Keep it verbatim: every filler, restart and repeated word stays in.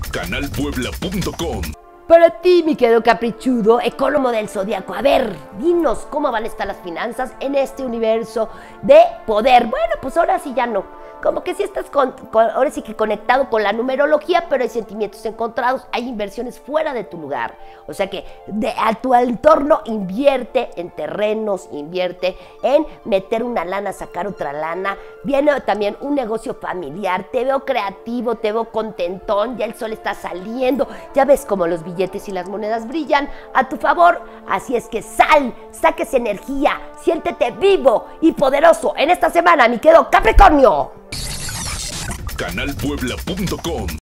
canal puebla punto com. Para ti, mi querido caprichudo, ecónomo del zodiaco, a ver, dinos cómo van a estar las finanzas en este universo de poder. Bueno, pues ahora sí ya no. Como que sí estás con, con, ahora sí que conectado con la numerología, pero hay sentimientos encontrados, hay inversiones fuera de tu lugar. O sea que de, a tu entorno invierte en terrenos, invierte en meter una lana, sacar otra lana. Viene también un negocio familiar, te veo creativo, te veo contentón, ya el sol está saliendo, ya ves cómo los billetes y las monedas brillan a tu favor. Así es que sal, saques energía, siéntete vivo y poderoso en esta semana, mi querido Capricornio. canal puebla punto com